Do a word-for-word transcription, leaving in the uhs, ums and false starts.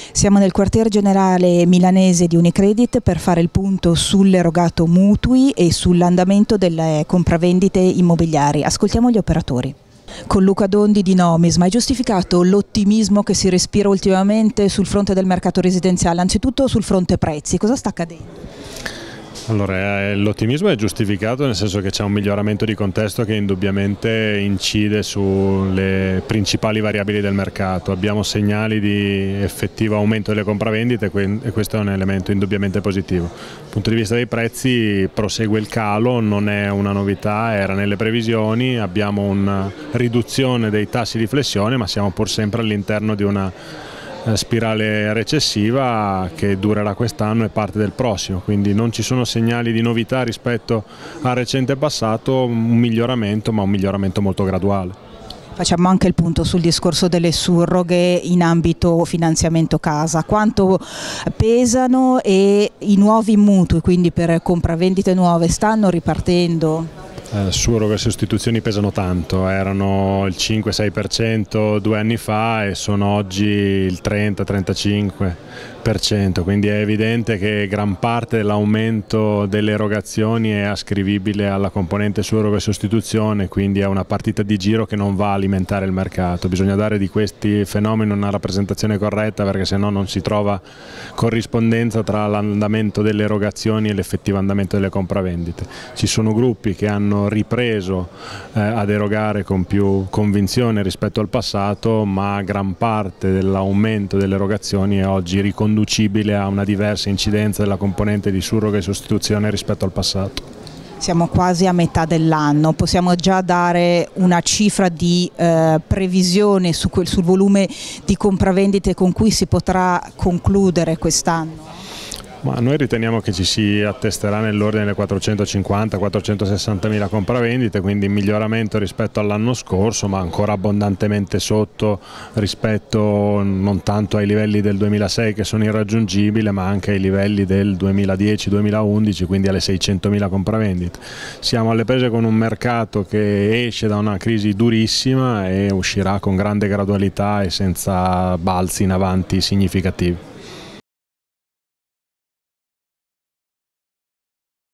Siamo nel quartier generale milanese di Unicredit per fare il punto sull'erogato mutui e sull'andamento delle compravendite immobiliari. Ascoltiamo gli operatori. Con Luca Dondi di Nomis, ma è giustificato l'ottimismo che si respira ultimamente sul fronte del mercato residenziale, anzitutto sul fronte prezzi? Cosa sta accadendo? Allora, l'ottimismo è giustificato nel senso che c'è un miglioramento di contesto che indubbiamente incide sulle principali variabili del mercato. Abbiamo segnali di effettivo aumento delle compravendite e questo è un elemento indubbiamente positivo. Dal punto di vista dei prezzi prosegue il calo, non è una novità, era nelle previsioni, abbiamo una riduzione dei tassi di flessione ma siamo pur sempre all'interno di una spirale recessiva che durerà quest'anno e parte del prossimo, quindi non ci sono segnali di novità rispetto al recente passato, un miglioramento ma un miglioramento molto graduale. Facciamo anche il punto sul discorso delle surroghe in ambito finanziamento casa, quanto pesano e i nuovi mutui, quindi per compravendite nuove, stanno ripartendo? Eh, surroghe e sostituzioni pesano tanto, erano il cinque sei per cento due anni fa e sono oggi il trenta trentacinque per cento, quindi è evidente che gran parte dell'aumento delle erogazioni è ascrivibile alla componente surroga e sostituzione, quindi è una partita di giro che non va a alimentare il mercato. Bisogna dare di questi fenomeni una rappresentazione corretta perché sennò non si trova corrispondenza tra l'andamento delle erogazioni e l'effettivo andamento delle compravendite. Ci sono gruppi che hanno ripreso eh, ad erogare con più convinzione rispetto al passato, ma gran parte dell'aumento delle erogazioni è oggi riconducibile a una diversa incidenza della componente di surroga e sostituzione rispetto al passato. Siamo quasi a metà dell'anno, possiamo già dare una cifra di eh, previsione su quel, sul volume di compravendite con cui si potrà concludere quest'anno? Ma noi riteniamo che ci si attesterà nell'ordine delle quattrocentocinquanta quattrocentosessanta mila compravendite, quindi in miglioramento rispetto all'anno scorso, ma ancora abbondantemente sotto rispetto non tanto ai livelli del duemilasei che sono irraggiungibili, ma anche ai livelli del duemiladieci duemilaundici, quindi alle seicentomila compravendite. Siamo alle prese con un mercato che esce da una crisi durissima e uscirà con grande gradualità e senza balzi in avanti significativi.